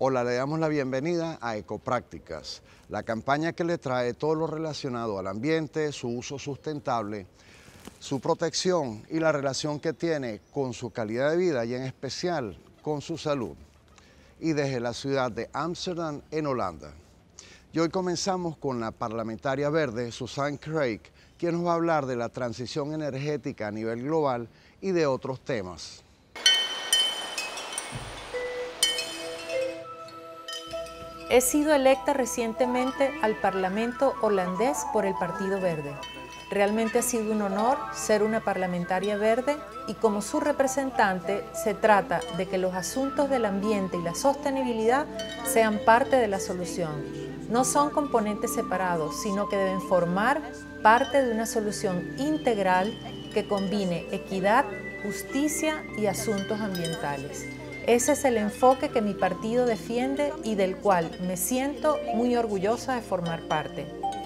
Hola, le damos la bienvenida a Ecoprácticas, la campaña que le trae todo lo relacionado al ambiente, su uso sustentable, su protección y la relación que tiene con su calidad de vida y en especial con su salud. Y desde la ciudad de Ámsterdam, en Holanda. Y hoy comenzamos con la parlamentaria verde, Susan Craig, quien nos va a hablar de la transición energética a nivel global y de otros temas. He sido electa recientemente al Parlamento holandés por el Partido Verde. Realmente ha sido un honor ser una parlamentaria verde y como su representante se trata de que los asuntos del ambiente y la sostenibilidad sean parte de la solución. No son componentes separados, sino que deben formar parte de una solución integral que combine equidad, justicia y asuntos ambientales. Ese es el enfoque que mi partido defiende y del cual me siento muy orgullosa de formar parte.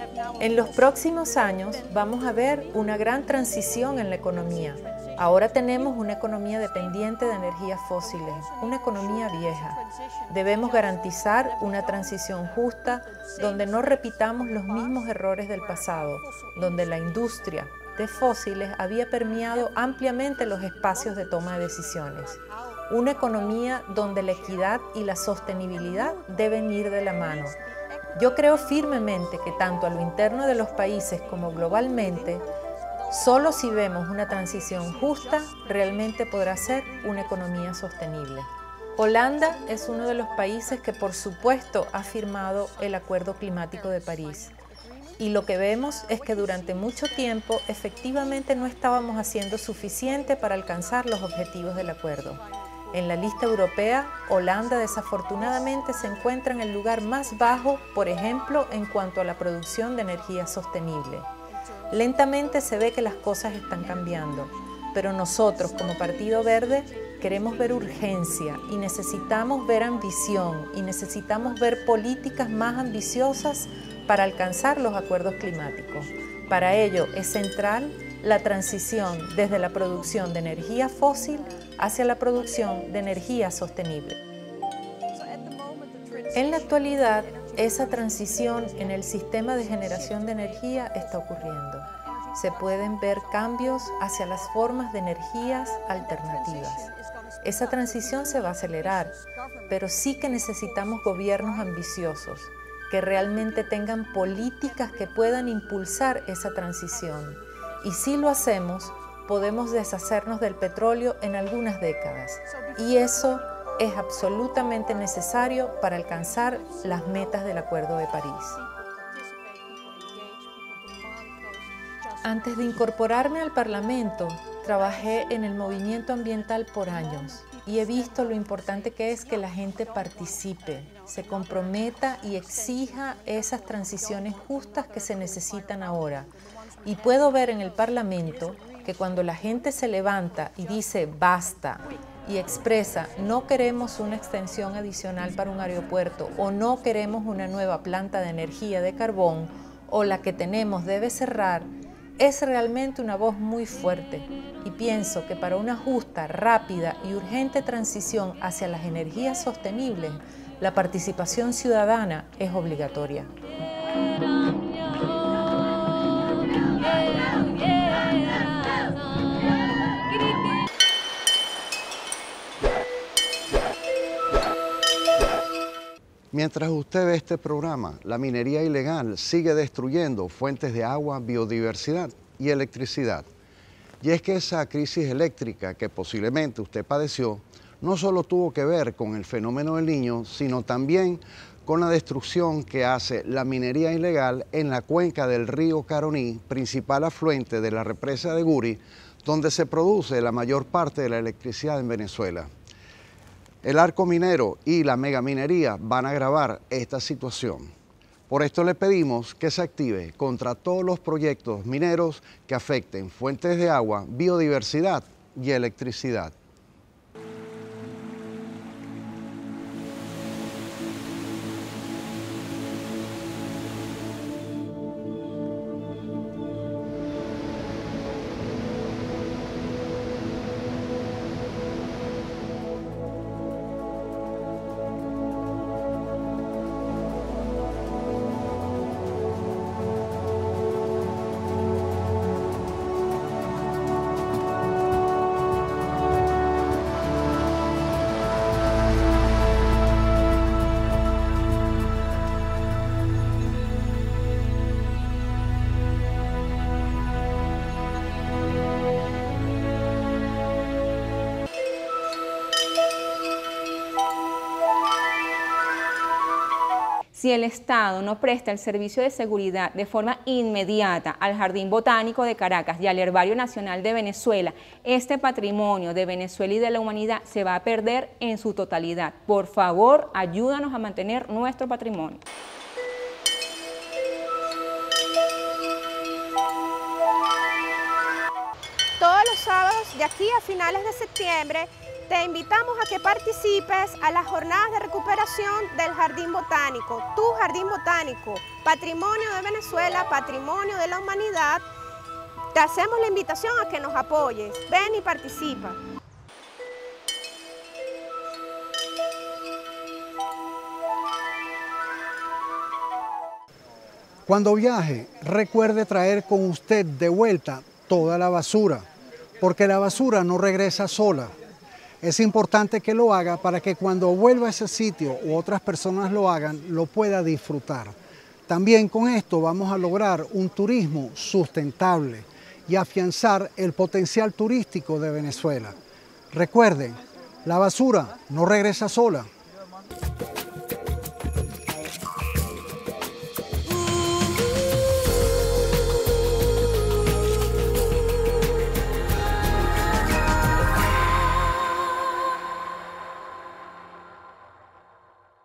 En los próximos años vamos a ver una gran transición en la economía. Ahora tenemos una economía dependiente de energías fósiles, una economía vieja. Debemos garantizar una transición justa donde no repitamos los mismos errores del pasado, donde la industria de fósiles había permeado ampliamente los espacios de toma de decisiones. Una economía donde la equidad y la sostenibilidad deben ir de la mano. Yo creo firmemente que tanto a lo interno de los países como globalmente, solo si vemos una transición justa, realmente podrá ser una economía sostenible. Holanda es uno de los países que por supuesto ha firmado el Acuerdo Climático de París. Y lo que vemos es que durante mucho tiempo efectivamente no estábamos haciendo suficiente para alcanzar los objetivos del acuerdo. En la lista europea, Holanda desafortunadamente se encuentra en el lugar más bajo, por ejemplo, en cuanto a la producción de energía sostenible. Lentamente se ve que las cosas están cambiando, pero nosotros como Partido Verde queremos ver urgencia y necesitamos ver ambición y necesitamos ver políticas más ambiciosas para alcanzar los acuerdos climáticos. Para ello es central la transición desde la producción de energía fósil hacia la producción de energía sostenible. En la actualidad, esa transición en el sistema de generación de energía está ocurriendo. Se pueden ver cambios hacia las formas de energías alternativas. Esa transición se va a acelerar, pero sí que necesitamos gobiernos ambiciosos, que realmente tengan políticas que puedan impulsar esa transición. Y si lo hacemos, podemos deshacernos del petróleo en algunas décadas. Y eso es absolutamente necesario para alcanzar las metas del Acuerdo de París. Antes de incorporarme al Parlamento, trabajé en el movimiento ambiental por años y he visto lo importante que es que la gente participe, se comprometa y exija esas transiciones justas que se necesitan ahora. Y puedo ver en el Parlamento que cuando la gente se levanta y dice basta y expresa no queremos una extensión adicional para un aeropuerto o no queremos una nueva planta de energía de carbón o la que tenemos debe cerrar, es realmente una voz muy fuerte y pienso que para una justa, rápida y urgente transición hacia las energías sostenibles, la participación ciudadana es obligatoria. Mientras usted ve este programa, la minería ilegal sigue destruyendo fuentes de agua, biodiversidad y electricidad. Y es que esa crisis eléctrica que posiblemente usted padeció, no solo tuvo que ver con el fenómeno del Niño, sino también con la destrucción que hace la minería ilegal en la cuenca del río Caroní, principal afluente de la represa de Guri, donde se produce la mayor parte de la electricidad en Venezuela. El arco minero y la megaminería van a agravar esta situación. Por esto le pedimos que se active contra todos los proyectos mineros que afecten fuentes de agua, biodiversidad y electricidad. Si el Estado no presta el servicio de seguridad de forma inmediata al Jardín Botánico de Caracas y al Herbario Nacional de Venezuela, este patrimonio de Venezuela y de la humanidad se va a perder en su totalidad. Por favor, ayúdanos a mantener nuestro patrimonio. Todos los sábados de aquí a finales de septiembre te invitamos a que participes a las jornadas de recuperación del Jardín Botánico, tu Jardín Botánico, patrimonio de Venezuela, patrimonio de la humanidad. Te hacemos la invitación a que nos apoyes. Ven y participa. Cuando viaje, recuerde traer con usted de vuelta toda la basura, porque la basura no regresa sola. Es importante que lo haga para que cuando vuelva a ese sitio u otras personas lo hagan, lo pueda disfrutar. También con esto vamos a lograr un turismo sustentable y afianzar el potencial turístico de Venezuela. Recuerden, la basura no regresa sola.